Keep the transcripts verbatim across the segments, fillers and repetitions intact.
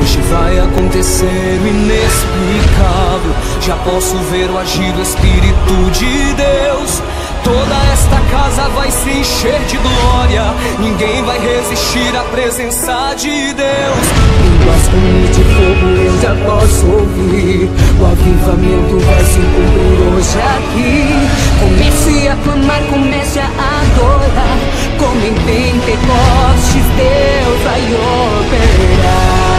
Hoje vai acontecer o inexplicável. Já posso ver o agir do Espírito de Deus. Toda esta casa vai se encher de glória. Ninguém vai resistir à presença de Deus. Línguas como de fogo eu já posso ouvir. O avivamento vai se cumprir hoje aqui. Comece a clamar, comece a adorar. Como em Pentecostes Deus vai operar.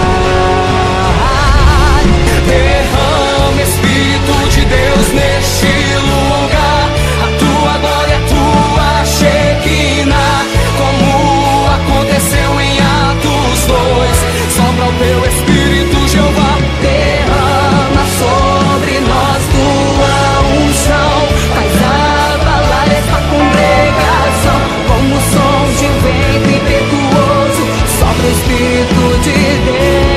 Derrama Espírito de Deus neste lugar. A tua glória, a tua Shekinah, como aconteceu em Atos dois. Sopra o teu Espírito, Jeová. Derrama sobre nós tua unção. Faz abalar esta congregação. Como o som de um vento impetuoso. Sopra o Espírito de Deus.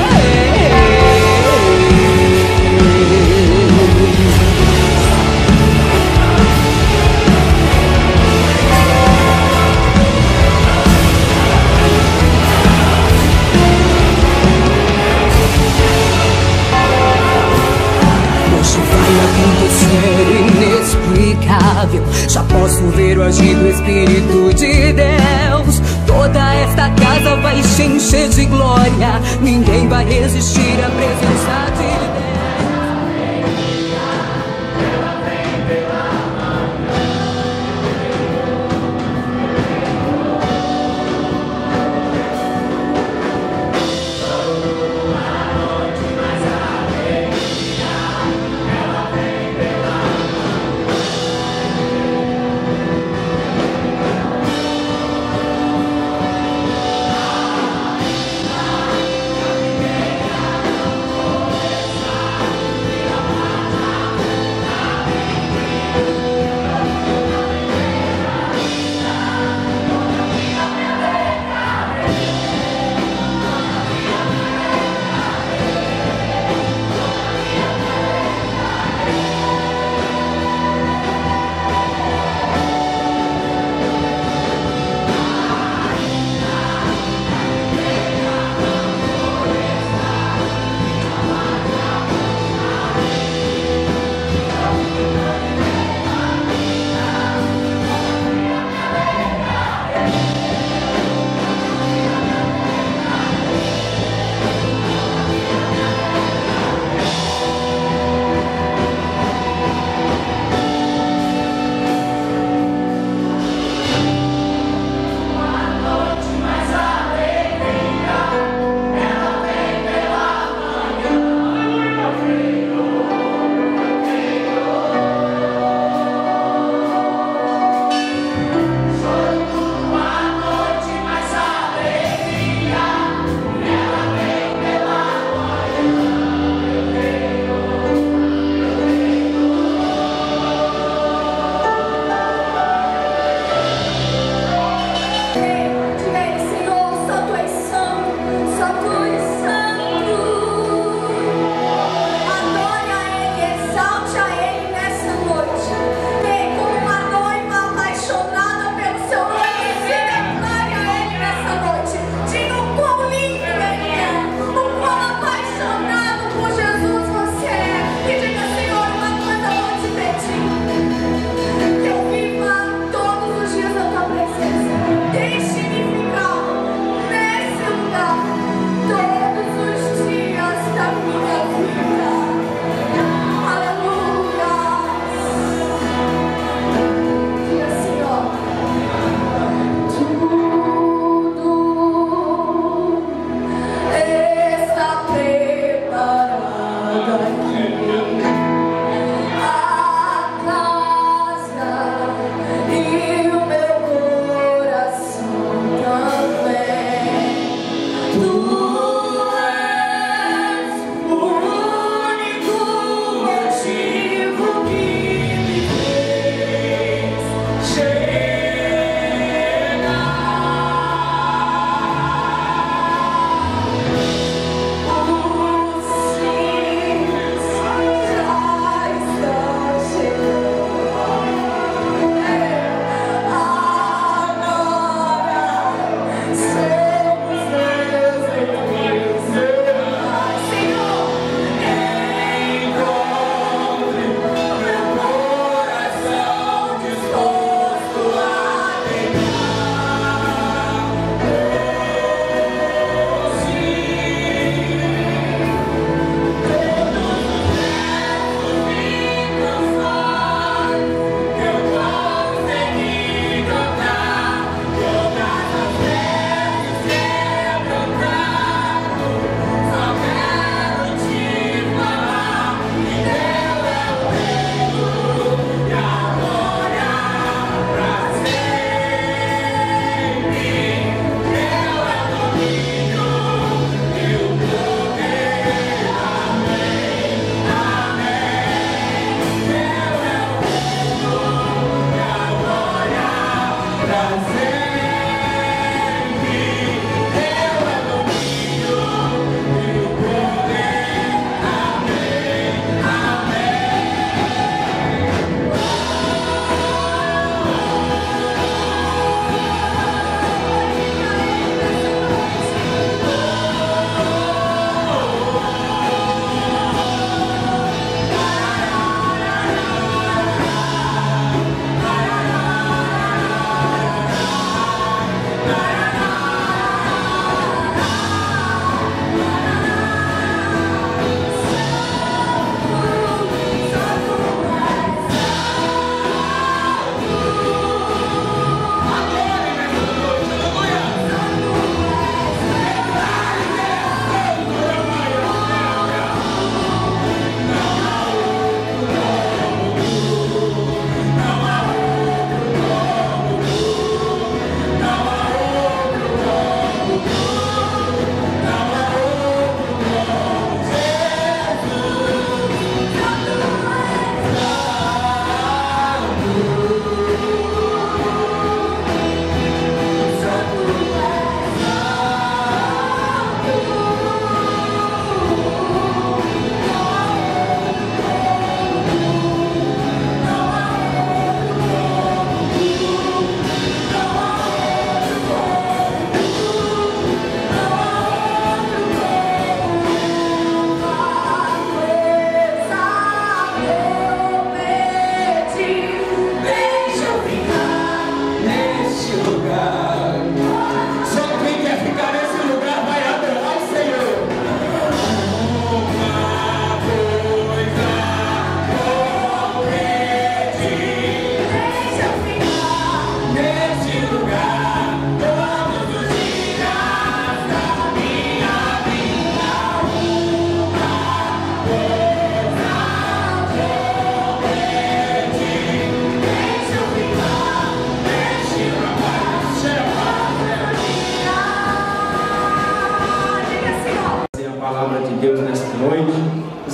Inexplicável, já posso ver o agir do Espírito de Deus. Toda esta casa vai se encher de glória. Ninguém vai resistir à presença de Deus.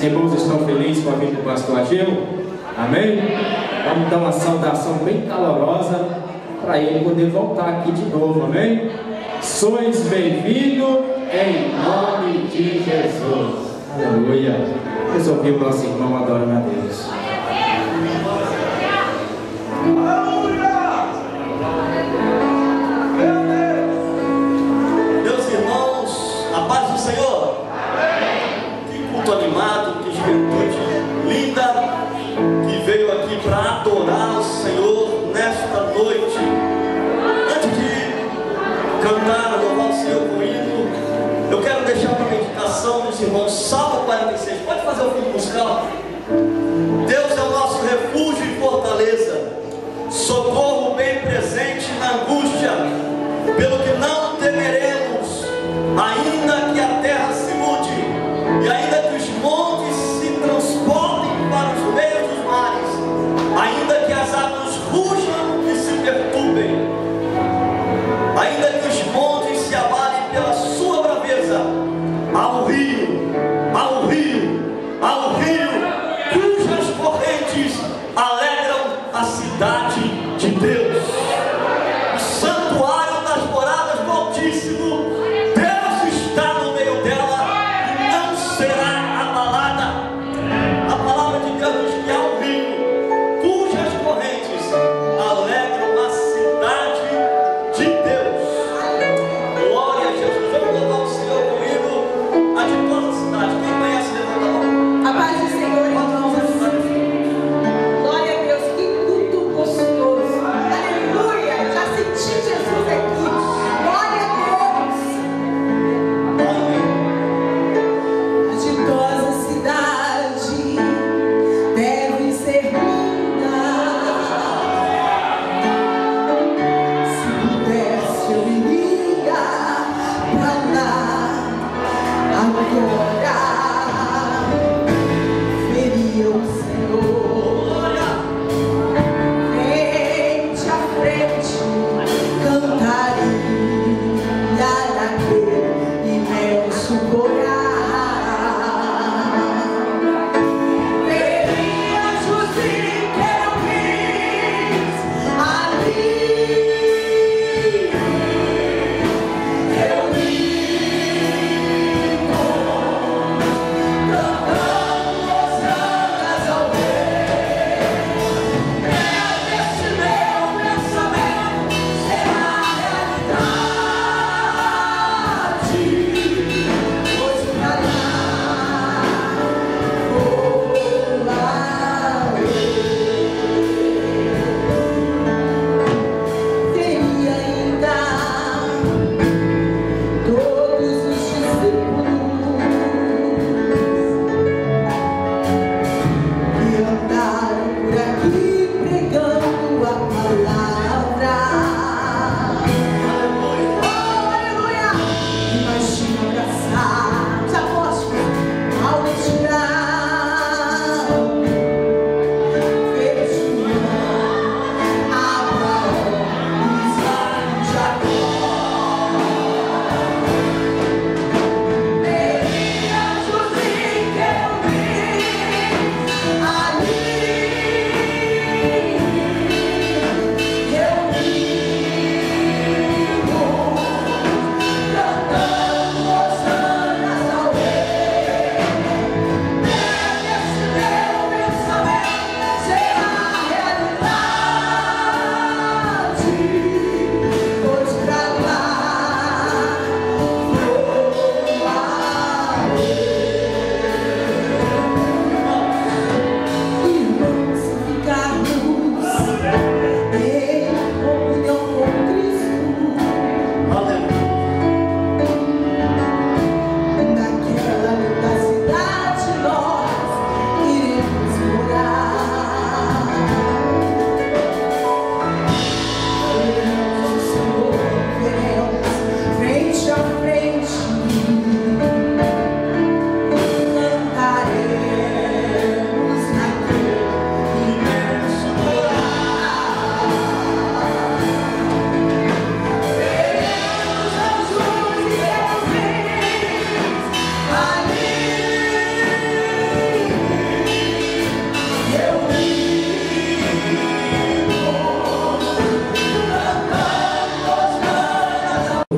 irmãos estão felizes com a vinda do pastor Ageu? Amém? Vamos dar uma saudação bem calorosa para ele poder voltar aqui de novo, amém? Sois bem-vindos em nome de Jesus. Aleluia. Vamos ouvir o nosso irmão adorando a Deus. Meus irmãos, a paz do Senhor. Que culto animado, que juventude linda que veio aqui para adorar o Senhor nesta noite. Antes de cantar, louvar o Senhor com hino, eu quero deixar uma meditação dos irmãos, Salmo quarenta e seis. Pode fazer o fundo musical? Deus é o nosso refúgio e fortaleza, socorro bem presente na angústia, pelo que não temeremos, ainda que a terra se mude, e ainda que os montes se transportem para os meios dos mares, ainda que as águas rujam e se perturbem, ainda que os montes se abalem pela sua braveza, ao rio, ao rio, ao rio, cujas correntes alegram a cidade de Deus, o santuário das moradas do Altíssimo. Deus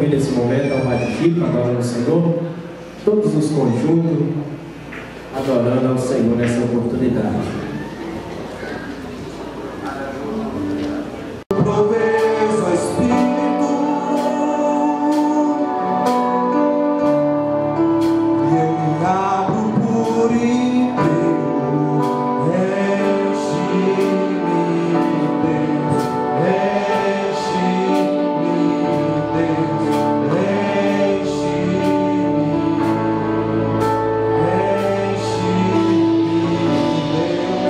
convido esse momento ao Radifico, adorando o Senhor, todos os conjuntos, adorando ao Senhor nessa oportunidade. Enche-me, Deus.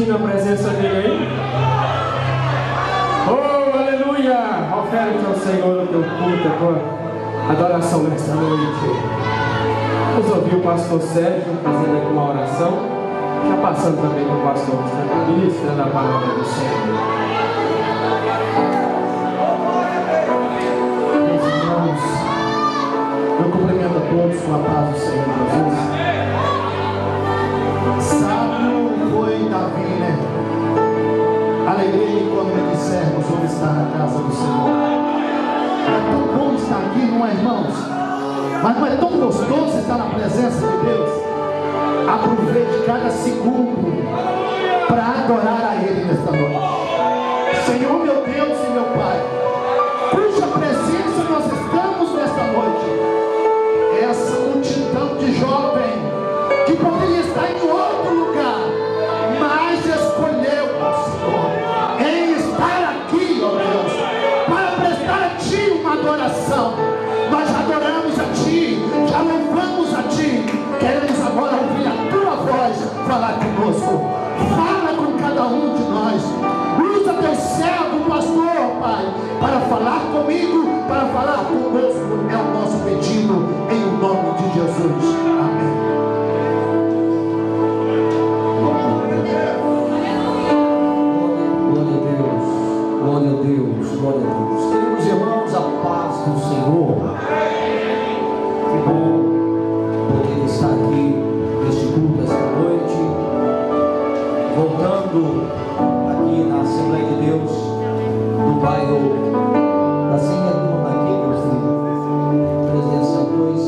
sentindo a presença dele aí? Oh, aleluia! Oferta ao Senhor o teu culto, a tua adoração nesta noite. Vamos ouvir o pastor Sérgio fazendo aqui uma oração, já passando também com o pastor Gustavo, ministrando a palavra do Senhor. Meus irmãos, eu cumprimento a todos com a paz do Senhor Jesus. Sábio foi Davi, né? Alegrei quando me dissermos onde está na casa do Senhor. É tão bom estar aqui, não é, irmãos? Mas não é tão gostoso estar na presença de Deus. Aproveite cada segundo para adorar a Ele nesta noite. Senhor, meu Deus e meu Pai, cuja presença nós estamos nesta noite. Essa multidão de jovens que poderia estar em outro lugar, mas escolheu, ó Senhor, em estar aqui, ó Deus, para prestar a Ti uma adoração. Nós adoramos a Ti, já louvamos a Ti, queremos agora ouvir a Tua voz falar conosco. Fala com cada um de nós. Usa teu servo, pastor, Pai, para falar comigo, para falar conosco. É o nosso pedido, em o nome de Jesus. Amém. Glória a Deus, glória a Deus, glória a Deus. Queridos irmãos, a paz do Senhor. Que bom poder estar aqui neste culto esta noite, voltando aqui na Assembleia de Deus, no bairro da Senha, aqui, meu filho, Presidencial dois.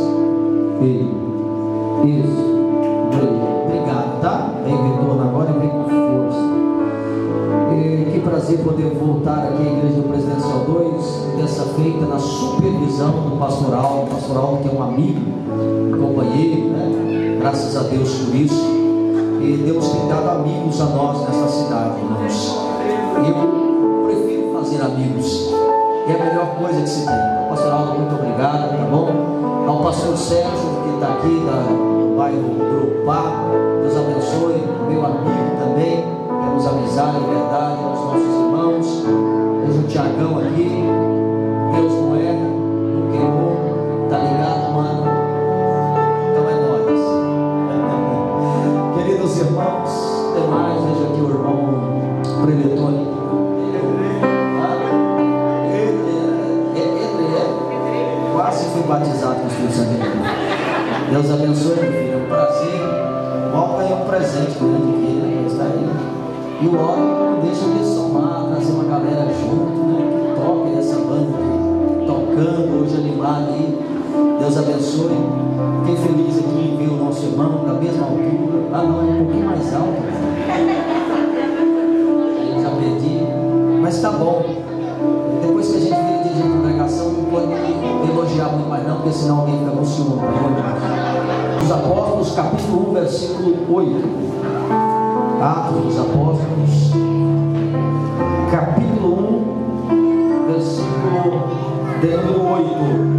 E, isso, obrigado, tá? Vem retorno agora e vem com força. E, que prazer poder voltar aqui à Igreja do Presidencial dois, dessa feita na supervisão do pastoral, pastoral que é um amigo, um companheiro, né? Graças a Deus por isso. E Deus tem dado amigos a nós nessa cidade, irmãos. E eu prefiro fazer amigos. É a melhor coisa que se tem. Ao pastor Aldo, muito obrigado, tá bom? Ao pastor Sérgio, que está aqui da, do bairro Grupá, Deus abençoe. Meu amigo também, temos amizade, verdade, aos nossos irmãos. Vejo o Tiagão aqui. Deus não erra, não queimou, tá ligado, mano? Então é nóis. Queridos irmãos, tem mais, veja aqui o irmão Preletone. Quase fui batizado com o Espírito Santo. Deus abençoe, meu filho. É um prazer. O Aldo ganhou um presente grande aqui, né? Está aí. E o Aldo não deixa de somar, trazer uma galera junto, né? Que toque essa banda aqui, tocando, hoje animado aí. Deus abençoe. Fiquei feliz aqui em ver o nosso irmão da mesma altura. Ah, não, é um pouquinho mais alto. Aí eu já perdi. Mas tá bom. Depois que a gente vira dirigir a congregação, não pode elogiar muito mais não, porque senão alguém fica com ciúme. Os Apóstolos, capítulo um, versículo oito. Atos dos Apóstolos, capítulo um, versículo número oito.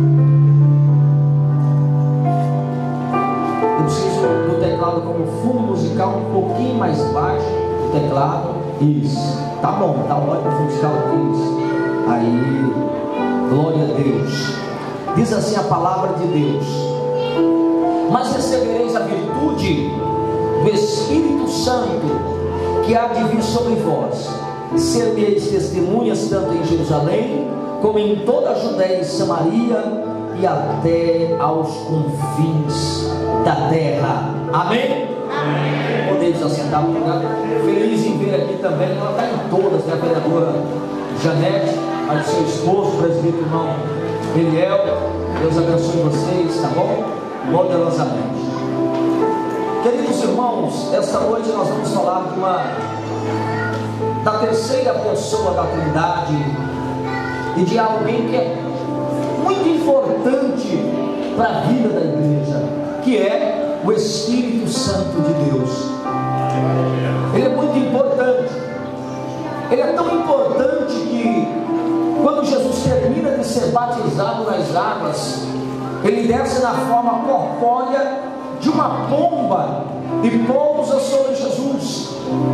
Eu preciso do teclado como fundo musical um pouquinho mais baixo. O teclado, isso. Tá bom, tá ótimo o fundo musical, isso. Aí, glória a Deus. Diz assim a palavra de Deus: mas recebereis a virtude do Espírito Santo, que há de vir sobre vós, e sereis testemunhas tanto em Jerusalém, como em toda a Judéia e Samaria, e até aos confins da terra. Amém? Amém. Podemos assentar no lugar. Feliz em ver aqui também, ela está em todas, né? A vereadora Janete, a de seu esposo, o presbítero irmão Eliel. Deus abençoe vocês, tá bom? Poderosamente. Queridos irmãos, esta noite nós vamos falar de uma da terceira pessoa da Trindade e de alguém que é muito importante para a vida da igreja, que é o Espírito Santo de Deus. Ele é muito importante. Ele é tão importante que quando Jesus termina de ser batizado nas águas, ele desce na forma corpórea de uma pomba e pousa sobre Jesus. Ele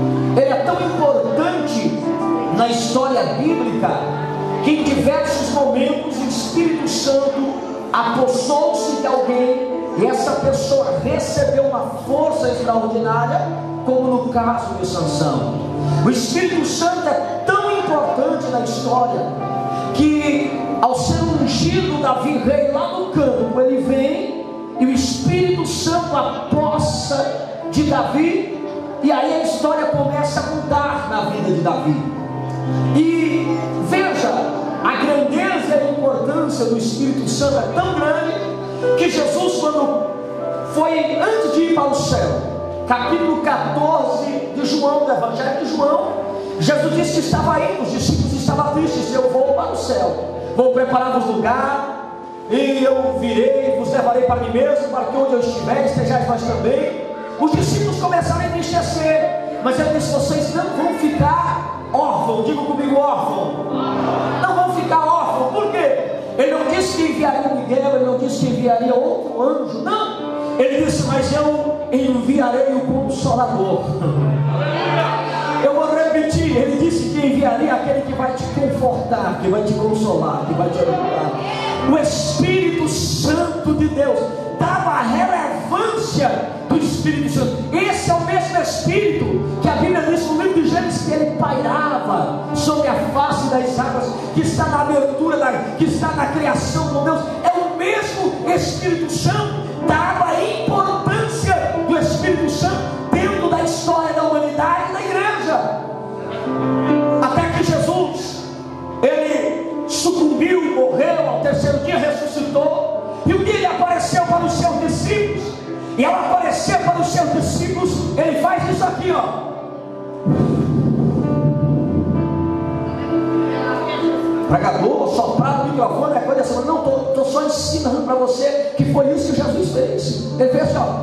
ele é tão importante na história bíblica que em diversos momentos o Espírito Santo apossou-se de alguém e essa pessoa recebeu uma força extraordinária, como no caso de Sansão. O Espírito Santo é tão importante na história que, ao ser ungido Davi rei lá no campo, ele vem e o Espírito Santo apossa de Davi, e aí a história começa a mudar na vida de Davi. E veja, a grandeza e a importância do Espírito Santo é tão grande que Jesus, quando foi antes de ir para o céu, capítulo quatorze de João, do Evangelho de João, Jesus disse que estava indo, os discípulos estavam tristes: eu vou para o céu, vou preparar-vos lugar, e eu virei, vos levarei para mim mesmo, para que onde eu estiver, estejais vós também. Os discípulos começaram a entristecer, mas ele disse: vocês não vão ficar órfãos. Diga comigo, órfão. Não vão ficar órfãos. Por quê? Ele não disse que enviaria Miguel, ele não disse que enviaria outro anjo, não. Ele disse: mas eu enviarei o Consolador. Eu vou repetir, ele disse que enviaria aquele que vai te confortar, que vai te consolar, que vai te ajudar. O Espírito Santo de Deus dava a relevância do Espírito Santo. Esse é o mesmo Espírito que a Bíblia diz no livro de Gênesis que ele pairava sobre a face das águas, que está na abertura, da, que está na criação de Deus. É o mesmo Espírito Santo. Dava a importância do Espírito Santo dentro da história da humanidade e da igreja, até que Jesus, ele sucumbiu, morreu, ao terceiro dia ressuscitou, e um dia ele apareceu para os seus discípulos, e ao aparecer para os seus discípulos, ele faz isso aqui, ó. Pregador, soprar o microfone é coisa assim. Não, estou só ensinando para você que foi isso que Jesus fez. Ele fez assim, ó.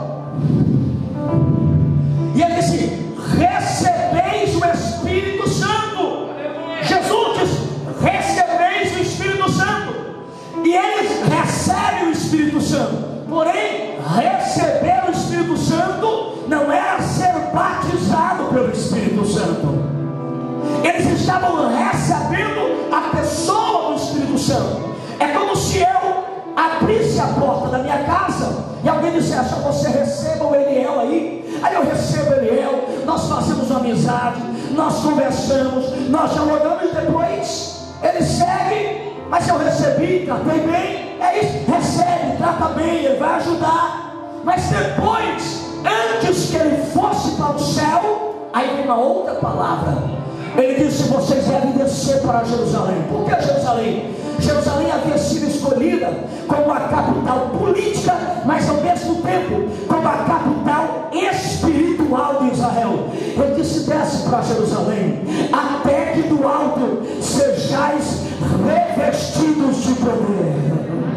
E ele disse: recebeis o Espírito Santo. Jesus disse: recebeis o Espírito Santo. E eles recebem o Espírito Santo. Porém, receber o Espírito Santo não era ser batizado pelo Espírito Santo. Eles estavam recebendo a pessoa do Espírito Santo. É como se eu abrisse a porta da minha casa e alguém dissesse: você receba o Eliel aí. Aí eu recebo o Eliel, nós fazemos uma amizade, nós conversamos, nós dialogamos, e depois ele segue. Mas eu recebi, tratei bem, é isso, recebe, trata bem, ele vai ajudar. Mas depois, antes que ele fosse para o céu, aí vem uma outra palavra. Ele disse: vocês devem descer para Jerusalém. Por que Jerusalém? Jerusalém havia sido escolhida como a capital política, mas ao mesmo tempo como a capital espiritual de Israel. Ele disse: desce para Jerusalém, até que do alto sejais revestidos de poder.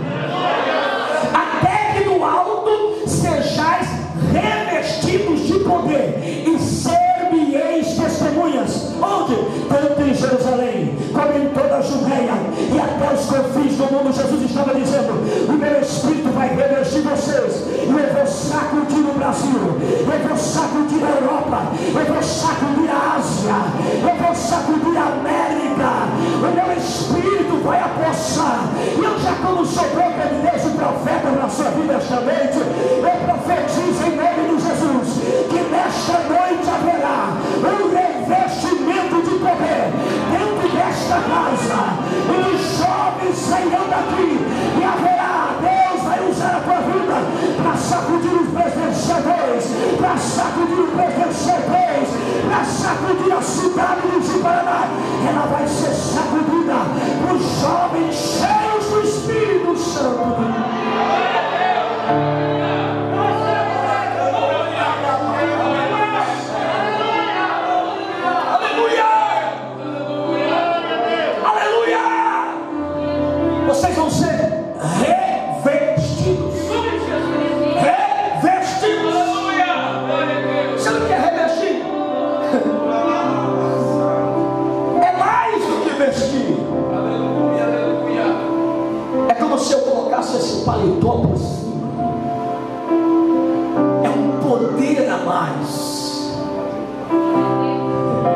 Até que do alto sejais revestidos de poder e ser-me-eis testemunhas. Onde? Tanto em Jerusalém como em toda a Judeia e até os confins do mundo. Jesus estava dizendo: o meu Espírito vai revestir vocês, e eu vou sacudir o Brasil, eu vou sacudir a Europa, eu vou sacudir a Ásia, eu vou sacudir a América. O meu Espírito vai apossar. E eu, já como sou boca de Deus e profeta na sua vida esta noite, eu profetizo em nome de Jesus que nesta noite haverá um revestimento de poder dentro desta casa, e os jovens sairão daqui, e haverá, Deus vai usar a tua vida para sacudir os vencedores, para sacudir os vencedores, para sacudir a cidade de Paraná. Ela vai ser sacudida por jovens cheios do Espírito Santo. Vocês vão ser revestidos. Revestidos. Você não quer revestir? É mais do que vestir. É como se eu colocasse esse paletó por cima. É um poder a mais.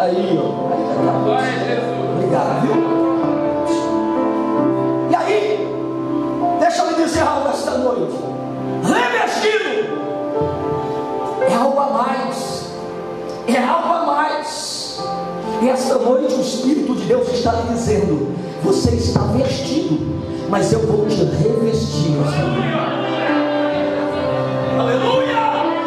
Aí, ó. Obrigado, viu? E aí, deixa eu lhe dizer algo esta noite. Revestido é algo a mais. É algo a mais. E esta noite o Espírito de Deus está lhe dizendo: você está vestido, mas eu vou te revestir. Aleluia!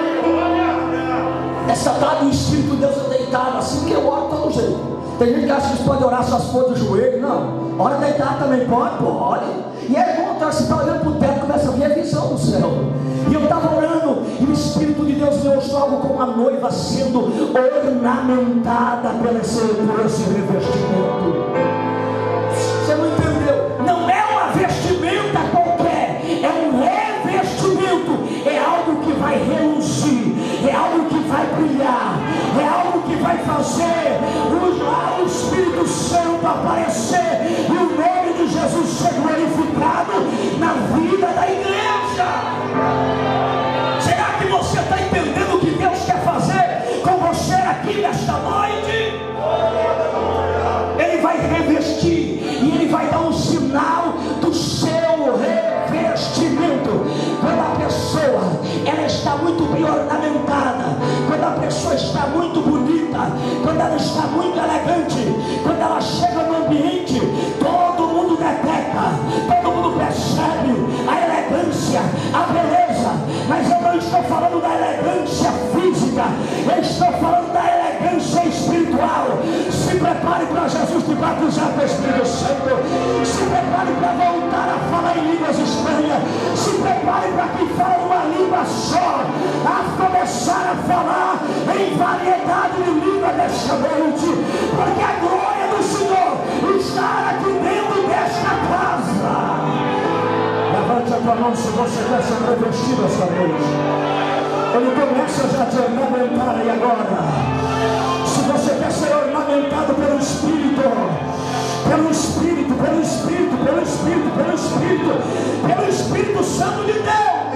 Essa tarde o Espírito de Deus é deitado assim, que eu oro todo jeito. Tem gente que acha que pode orar só se for de joelho. Não, ora deitar também pode, pode. E aí quando você está olhando para o teto, começa a ver a visão do céu. E eu estava orando, e o Espírito de Deus me mostrou algo como uma noiva sendo ornamentada por esse, por esse revestimento. Você não entendeu? Não é uma vestimenta qualquer, é um revestimento. É algo que vai reluzir, é algo que vai brilhar, é algo que vai fazer o, o Espírito Santo aparecer e o nome de Jesus ser glorificado na vida da igreja. Será que você está entendendo o que Deus quer fazer com você aqui nesta noite? Ele vai revestir e ele vai dar um sinal do seu revestimento. Quando a pessoa ela está muito bem ornamentada, quando a pessoa está muito bonita, quando ela está muito elegante, quando ela chega no ambiente, todo mundo detecta, todo mundo percebe a elegância, a beleza. Mas eu não estou falando da elegância física, eu estou falando da elegância espiritual. Se prepare para Jesus te batizar com o Espírito Santo. Se prepare para voltar a falar em línguas estranhas. Se prepare para quem fala uma língua só a começar a falar em variedade de língua desta noite, porque a glória do Senhor está aqui dentro desta casa. Levante a tua mão se você quer ser revestido esta noite. Ele começa já a te ornamentar aí agora. Se você quer ser ornamentado pelo Espírito, pelo Espírito, pelo Espírito, pelo Espírito, pelo Espírito, pelo Espírito Santo de Deus.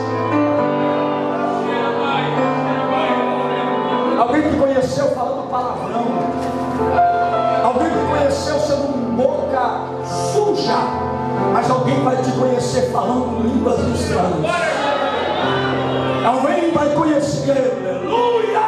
Alguém que conheceu falando palavrão, alguém que conheceu sendo um boca suja, mas alguém vai te conhecer falando línguas estranhas. Alguém vai conhecer, aleluia!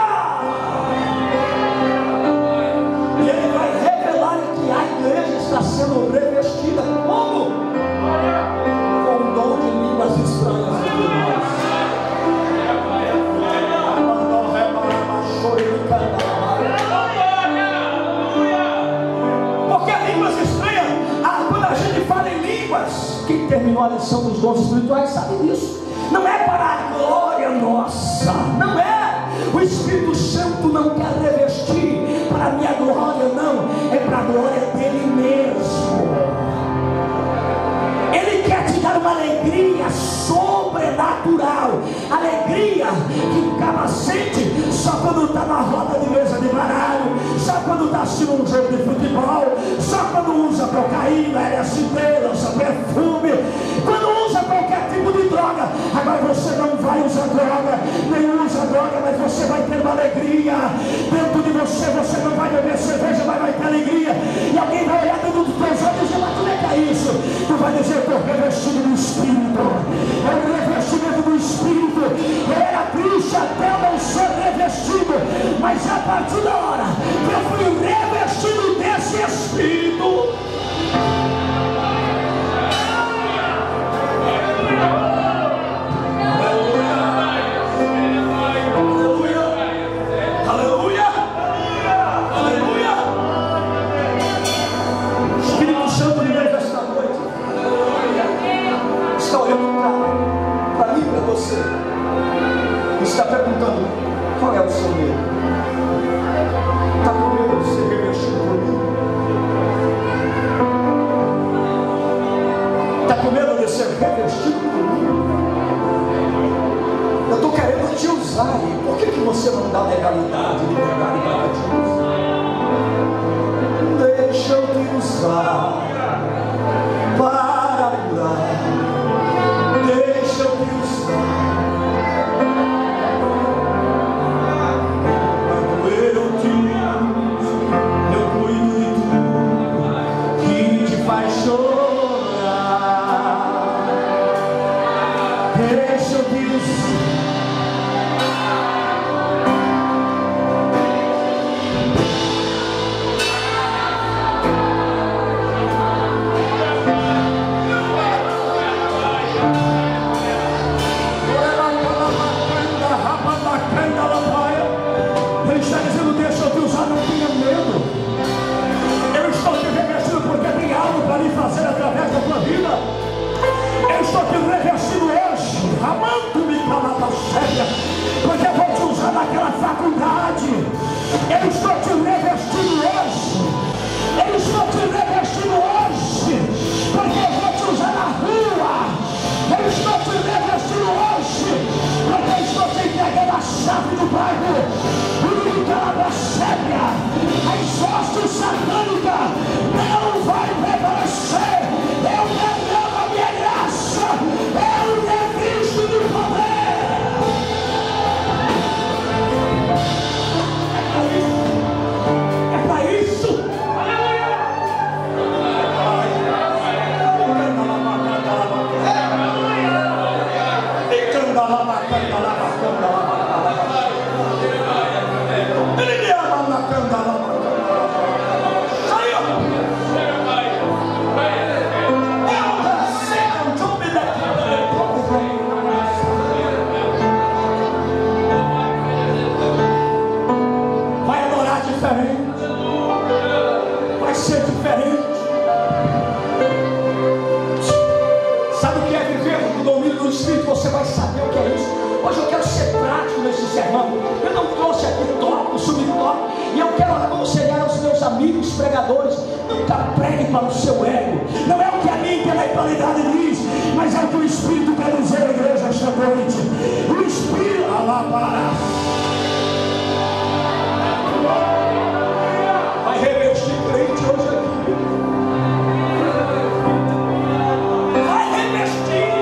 E ele vai revelar que a igreja está sendo revestida como? Com o dom de línguas estranhas entre nós. Porque línguas estranhas, ah, quando a gente fala em línguas, quem terminou a lição dos dons espirituais sabe disso. Não é para a glória nossa, não é. O Espírito Santo não quer revestir para a minha glória, não. É para a glória dele mesmo. Ele quer te dar uma alegria sobrenatural, alegria que acaba sente só quando está na roda de mesa de baralho, só quando está assistindo um jogo de futebol, só quando usa cocaína, L S D, usa perfume, quando usa qualquer tipo de droga. Agora você não vai usar droga, nem usa droga, mas você vai ter uma alegria dentro de você. Você não vai beber cerveja, mas vai ter alegria. E alguém vai olhar dentro dos teus olhos e dizer: mas como é que é isso? Tu vai dizer: estou revestido do Espírito. É o revestimento do Espírito. Eu era triste até eu não ser revestido, mas a partir da hora que eu fui revestido desse Espírito, está perguntando: qual é o seu medo? Está com medo de ser revestido por mim? Está com medo de ser revestido por mim? Eu estou querendo te usar. E por que, que você não dá legalidade, liberdade para te usar? Deixa eu te usar para curar. Deixa eu te usar. Quando eu te pregadores, nunca pregue para o seu ego. Não é o que a minha intelectualidade diz, mas é o que o Espírito quer dizer à igreja esta noite. O Espírito, alabara, vai revestir crente hoje aqui. Vai revestir.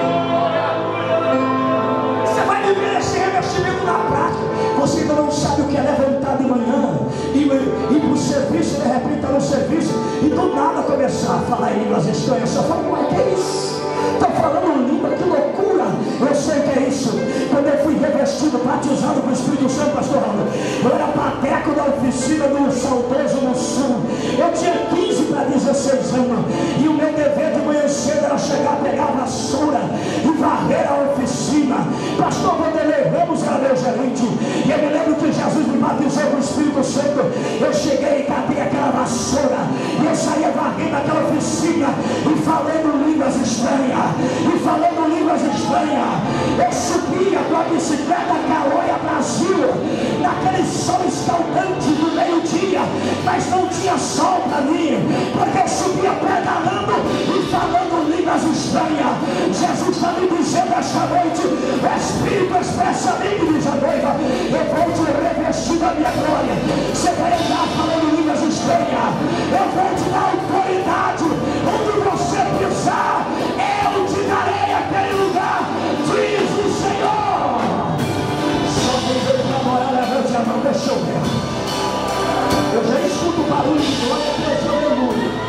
Você vai viver esse revestimento na prática. Você ainda não sabe o que é levantar de manhã e ir para o serviço, de repente está no serviço e do nada começar a falar em línguas estranhas. Você fala, mas que é isso? Estou falando língua, que loucura. Eu sei que é isso. Quando eu fui revestido, batizado com o Espírito Santo, pastor Raul, eu era pateco da oficina do saudoso no sul. Eu tinha quinze para dezesseis anos e o meu dever de manhã cedo era chegar, pegar a vassoura e varrer a oficina. Pastor Vanderlei Ramos era meu gerente e eu me lembro que Jesus me batizou com o Espírito Santo. Eu cheguei e catei aquela vassoura e eu saía varrendo aquela oficina e falando línguas estranhas e falando línguas estranhas. Eu subia com a bicicleta Calóia Brasil naquele sol escaldante do meio-dia, mas não tinha sol para mim, porque eu subia pedalando e falando línguas estranhas. Jesus está me dizendo esta noite, o Espírito expressa a mim, diz a noiva, eu vou te revestir da minha glória. Você vai andar falando línguas estranhas, eu vou te dar autoridade. Onde você pisar, eu te darei aquele lugar, diz o Senhor. Só quem veio para morar, levante a mão, deixa eu ver. Eu já escuto o barulho de glória, deixa eu ver muito.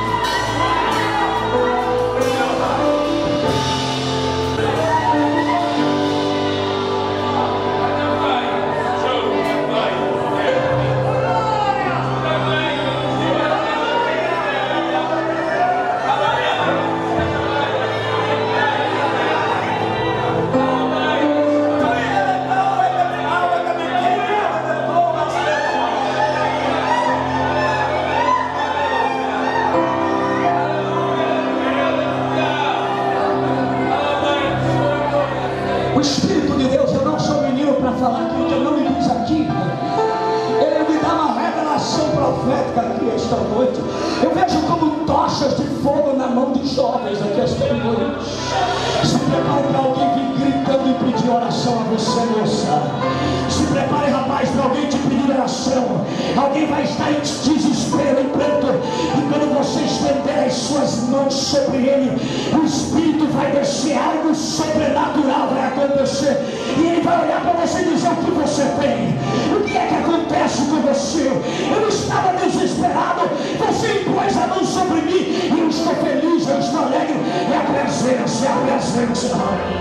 Falar aquilo que eu não me diz aqui. Ele me dá uma revelação profética aqui esta noite. Eu vejo como tochas de fogo na mão de jovens aqui esta noite. Se prepare para alguém vir gritando e pedir oração a você, moça. Se prepare, rapaz, para alguém te pedir oração. Alguém vai estar em desespero, em pranto, e quando você estender as suas mãos sobre ele, o Espírito vai descer, algo sobrenatural vai acontecer, e ele vai olhar para você e dizer o que você tem, o que é que acontece com você. Eu estava desesperado, você impôs a mão sobre mim, e eu estou feliz, eu estou alegre. É a presença, é a presença.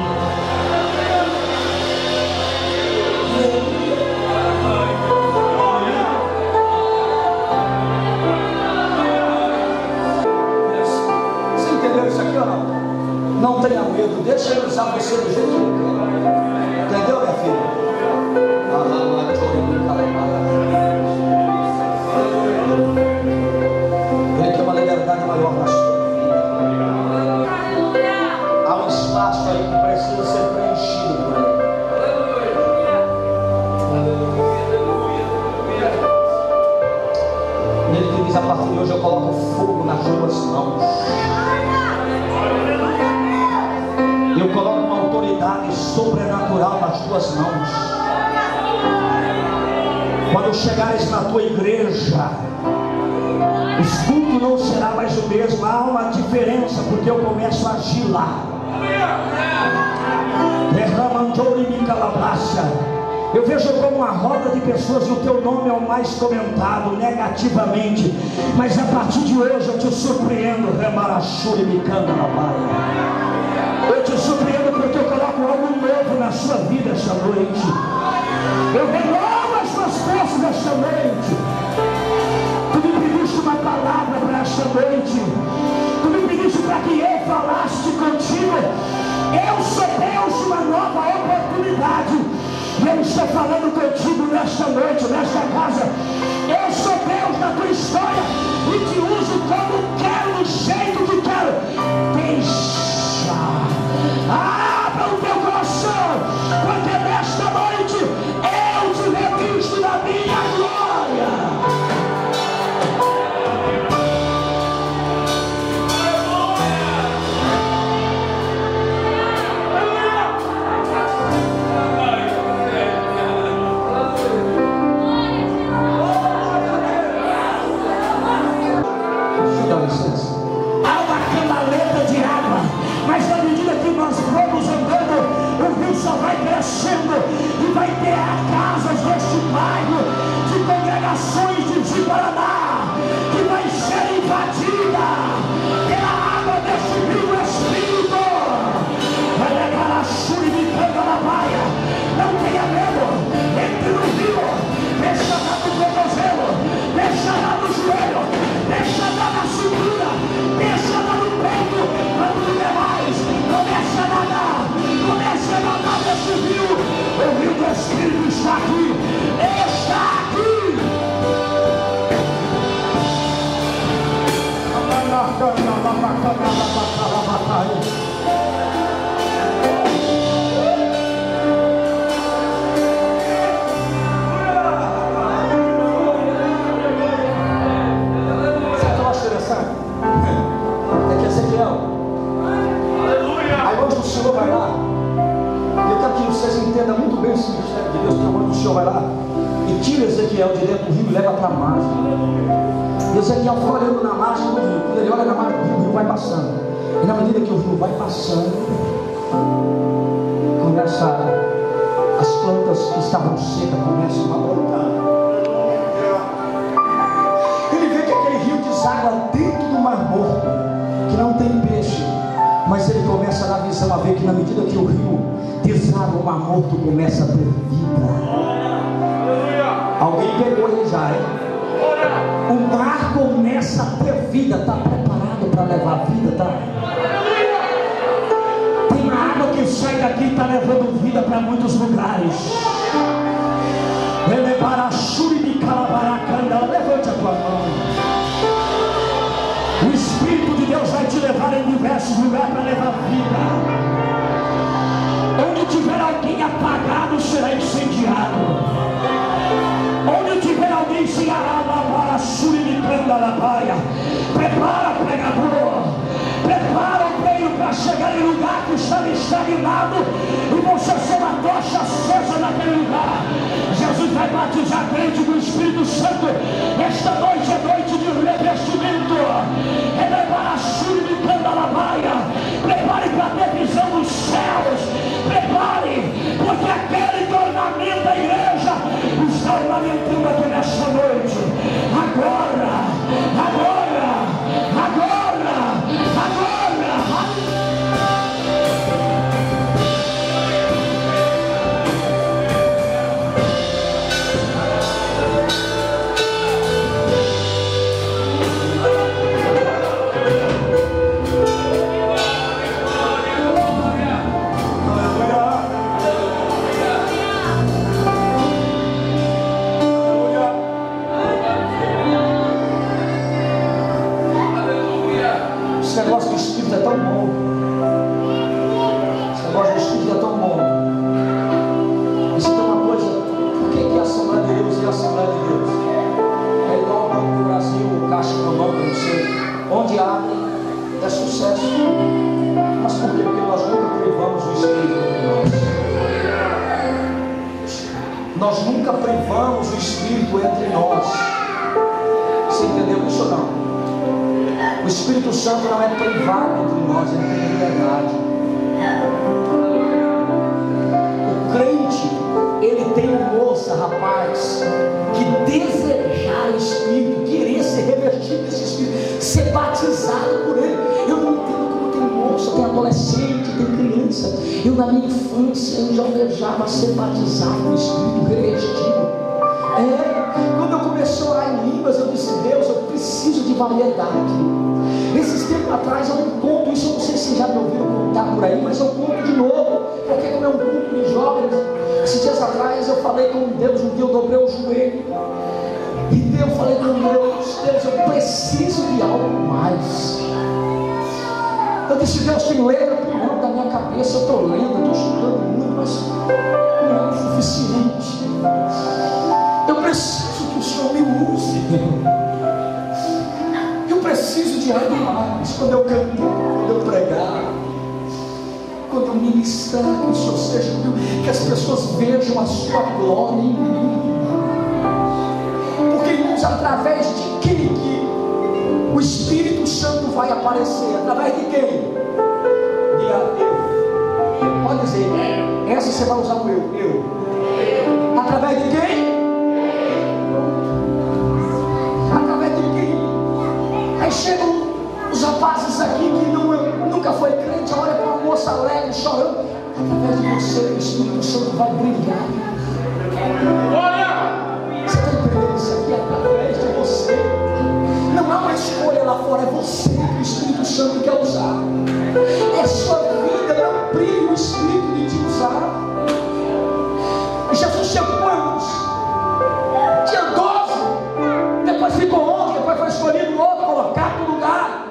Você entendeu isso aqui ou não? Não tenha medo, deixa ele usar você do jeito que ele quer. Entendeu, minha filha? Ele quer uma liberdade maior na sua vida. Há um espaço aí que precisa ser preenchido por ele. Ele que diz: a partir de hoje eu coloco fogo nas tuas mãos. Eu coloco uma autoridade sobrenatural nas tuas mãos. Quando chegares na tua igreja, o culto não será mais o mesmo. Há uma diferença, porque eu começo a agir lá. Eu vejo como uma roda de pessoas e o teu nome é o mais comentado negativamente, mas a partir de hoje eu te surpreendo. Eu te surpreendo porque eu coloco algo novo na sua vida esta noite. Eu renovo as tuas forças esta noite. Tu me pediste uma palavra para esta noite. Tu me pediste para que eu falasse contigo. Eu sou Deus de uma nova oportunidade. E eu estou falando contigo nesta noite, nesta casa. Eu sou Deus da tua história e te uso como quero, do jeito que quero. Deixa. Abra o teu coração, porque nesta noite eu te revisto da minha glória. tira Ezequiel de dentro do rio e leva para a margem. E Ezequiel foi olhando na margem do rio. Quando ele olha na margem do rio, o rio vai passando. E na medida que o rio vai passando, começa, as plantas que estavam secas começam a brotar. Ele vê que aquele rio deságua dentro do Mar Morto, que não tem peixe. Mas ele começa na visão a ver que na medida que o rio deságua, o Mar Morto começa a ter vida. Alguém pegou ele já, hein? O mar começa a ter vida. Está preparado para levar vida, tá? Tem uma água que sai daqui e está levando vida para muitos lugares. Ele para Shuri Calabaracanda. Levante a tua mão. O Espírito de Deus vai te levar em diversos lugares para levar vida. Onde tiver alguém apagado, será incendiado. Onde tiver alguém se aralabara, suribicanda na baia. Prepara, pregador. Prepara o treino para chegar em lugar que estava estagnado e você ser uma tocha acesa naquele lugar. Jesus vai batizar crente do Espírito Santo. Esta noite é noite de revestimento. Ele para suribicanda na baia. Prepare para ter visão dos céus. Prepare, porque aquele que ornamenta a igreja está ornamentando aqui nesta noite. Agora, agora, agora, agora. Esse negócio do Espírito é tão bom. Esse negócio do Espírito é tão bom. Isso tem uma coisa. O que é a Assembleia de Deus e a Assembleia de Deus? É igual no Brasil, o Caixa Econômica, não sei. Onde abre, é sucesso. Mas por quê? Porque nós nunca privamos o Espírito entre nós. Nós nunca privamos o Espírito entre nós. Você entendeu isso ou não? O Espírito Santo não é privado entre nós, ele tem liberdade. O crente, ele tem moça, rapaz, que desejar o Espírito, querer ser revestido desse Espírito, ser batizado por ele. Eu não entendo como tem moça, tem adolescente, tem criança. Eu na minha infância, eu já almejava ser batizado no Espírito, revestido. É, quando eu comecei a orar em línguas, eu disse, Deus, eu preciso de variedade. Esses tempos atrás eu não conto isso, eu não sei se já me ouviram contar por aí, mas eu conto de novo, porque como é um culto de jovens, esses dias atrás eu falei com Deus, um dia eu dobrei o joelho, e eu falei com Deus, Deus, eu preciso de algo mais. Eu disse, Deus, tem letra por não da minha cabeça, eu estou lendo, estou estudando muito, mas não é o suficiente. Eu preciso que o Senhor me use. Preciso de algo mais. Quando eu cantar, quando eu pregar, quando eu ministrar, que o Senhor seja meu, que as pessoas vejam a sua glória em mim. Porque, irmãos, através de quem que o Espírito Santo vai aparecer? Através de quem? De eu. Pode dizer, essa você vai usar o eu. Eu. Através de quem? Aí chegam os rapazes aqui que não, nunca foi crente, olha para uma moça alegre, chorando. Através de você, o Espírito Santo vai brilhar. Olha! Você está entendendo isso aqui? Através de você. Não há uma escolha lá fora, é você que o Espírito Santo quer usar. É sua vida, não brilha o Espírito de te usar. Jesus chegou quantos? Tinha doze. Depois ficou onze, depois foi escolhido outro, colocado no lugar.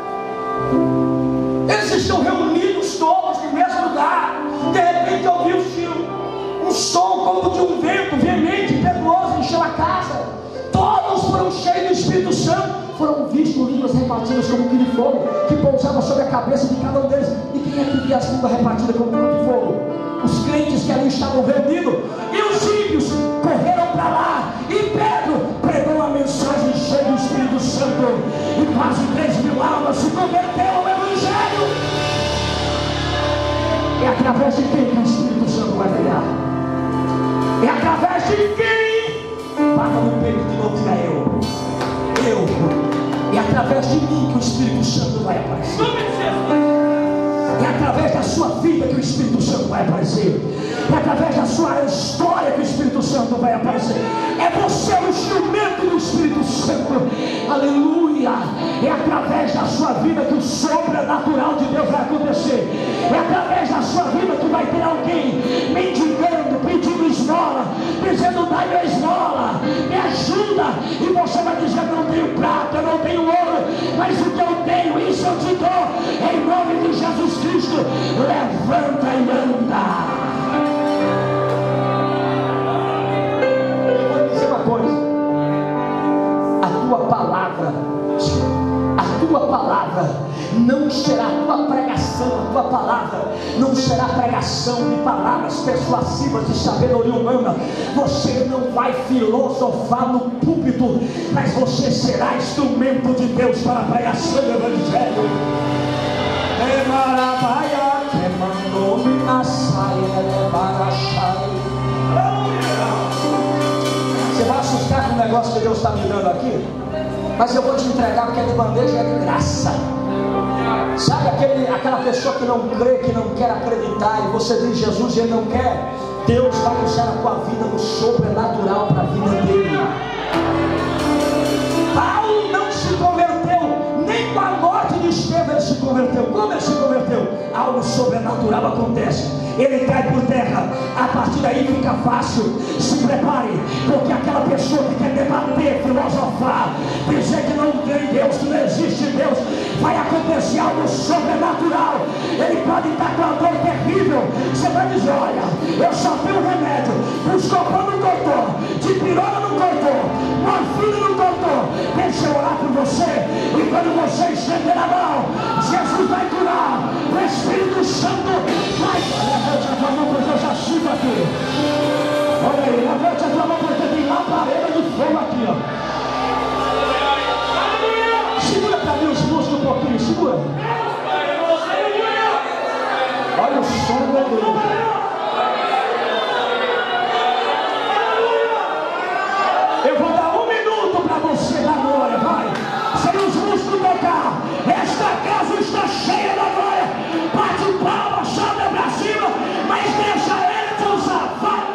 Eles estão reunidos todos no mesmo lugar. De repente ouviu-se um som como de um vento veemente, impetuoso, encheu a casa. Todos foram cheios do Espírito Santo. Foram vistos línguas repartidas como que de fogo, que pousavam sobre a cabeça de cada um deles. E quem é que via as línguas repartidas como que de fogo? Os crentes que ali estavam reunidos. E os ímpios correram para lá É através de quem que o Espírito Santo vai brilhar? É através de quem? Bata no peito de novo, diga eu. Eu. É através de mim que o Espírito Santo vai aparecer. É através da sua vida que o Espírito Santo vai aparecer. É através da sua história que o Espírito Santo vai aparecer. É você o instrumento do Espírito Santo. Aleluia. É através da sua vida que o sobrenatural de Deus vai acontecer. É através da sua vida que vai ter alguém mendigando, pedindo esmola, dizendo: dai-me a esmola, me ajuda. E você vai dizer: eu não tenho prata, eu não tenho ouro, mas o que eu tenho, isso eu te dou. Em nome de Jesus Cristo, levanta e anda. Eu vou dizer uma coisa: a tua palavra, a tua palavra não será, a tua pregação, a tua palavra não será pregação de palavras persuasivas de sabedoria humana. Você não vai filosofar no púlpito, mas você será instrumento de Deus para a pregação do Evangelho. Você vai assustar com o negócio que Deus está me dando aqui, mas eu vou te entregar porque é de bandeja, é de graça. Sabe aquele, aquela pessoa que não crê, que não quer acreditar, e você diz Jesus e ele não quer? Deus vai usar a tua vida no sobrenatural para a vida dele. Paulo não se converteu, nem com a morte de Estevão ele se converteu. Como ele se converteu? Algo sobrenatural acontece. Ele cai por terra. A partir daí fica fácil. Se prepare, porque aquela pessoa que quer debater, filosofar, dizer que não tem Deus, que não existe Deus, vai acontecer algo sobrenatural. Ele pode estar com a dor terrível. Você vai dizer: olha, eu só tenho remédio. Buscopan não cortou, dipirona não cortou, morfina não cortou. Deixa eu orar por você, e quando você estender a mão, Jesus vai curar. O Espírito Santo vai. Levante a tua mão, porque eu já sigo aqui. Olha aí, levante a tua mão, porque tem labareda de fogo aqui, ó. Segura para mim os músculos um pouquinho, segura. Olha o som da igreja. Eu vou dar um minuto para você dar glória, vai. Sem os músculos tocar, esta casa está cheia da glória. Bate palma, sobe pra cima, mas deixa ele te usar, vai.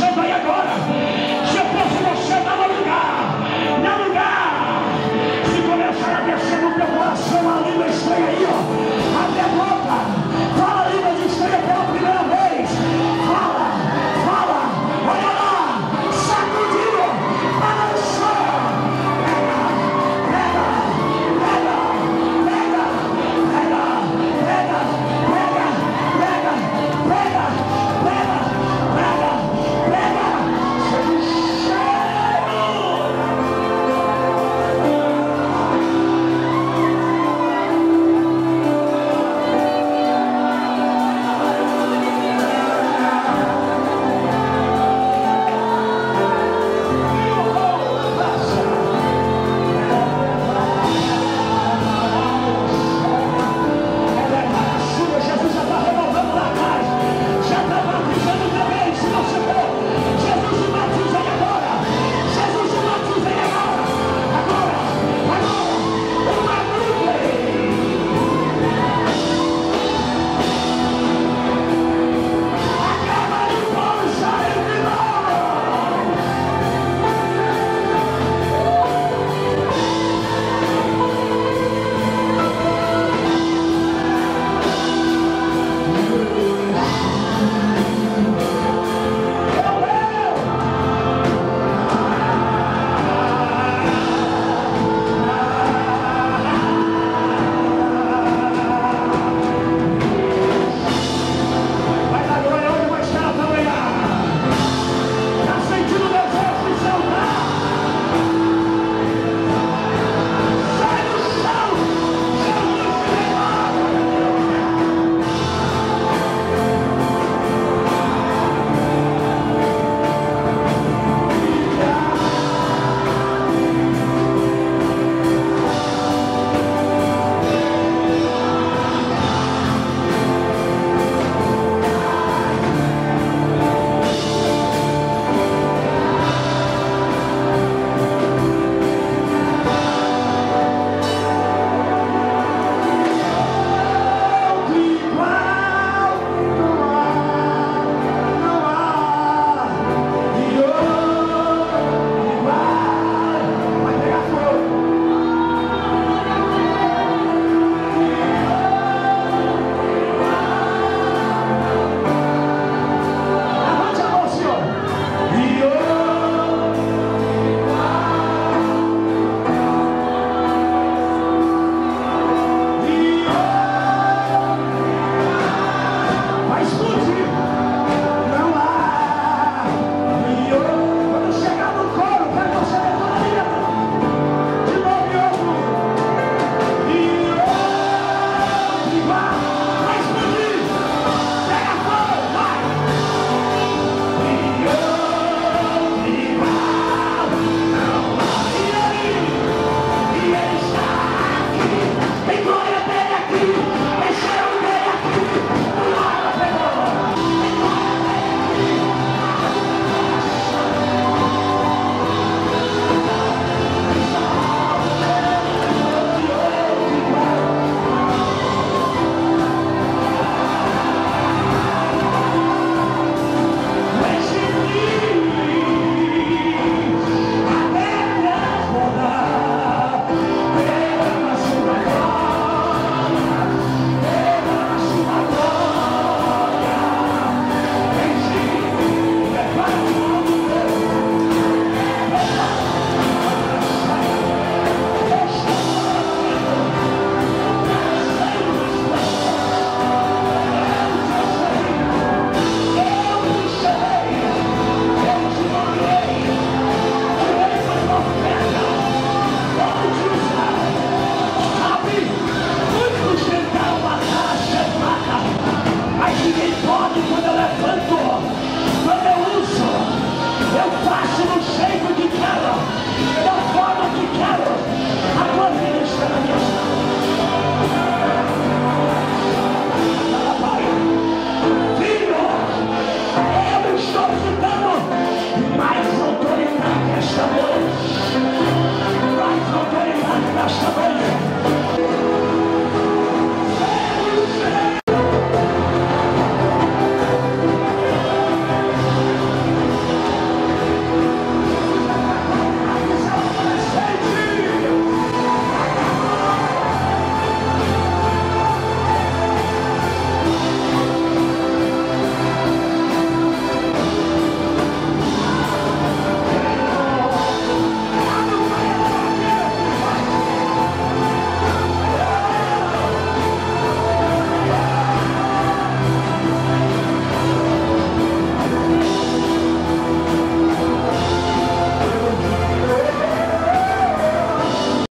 profetizando aí agora. Se eu fosse você, dá lugar, dá lugar. Se começar a descer no teu coração a língua estranha aí, ó, abre a boca, fala a língua estranha pela primeira vez. Fala, fala, olha lá, sacudiu, balançou. Pega, pega, pega, pega, pega, pega, pega, pega, pega, pega, pega, pega, seja cheio. Jesus já está renovando lá atrás, já está batizando também. Se você for, Jesus te batiza aí agora, Jesus te batiza aí agora, agora, agora, uma nuvem. Acaba de força entre nós. Vai dar glória onde vai estar também. Está sentindo o desejo de saltar? Sai do chão! Jesus te levanta! Levante a mão, Senhor. Vai explodir. Não há. Quando chegar no coro, quero você levar a linha. De novo, e vai. Vai explodir. Pega fogo, vai. E ele está aqui. Tem glória dele aqui. Tem cheiro dele aqui. Glória pegou. Tem glória dele mas ninguém pode quando eu levanto, quando eu uso, eu faço no jeito que quero, da forma que quero, a tua vida está na minha mão. Filho, eu estou te dando mais autoridade esta noite, mais autoridade nesta noite.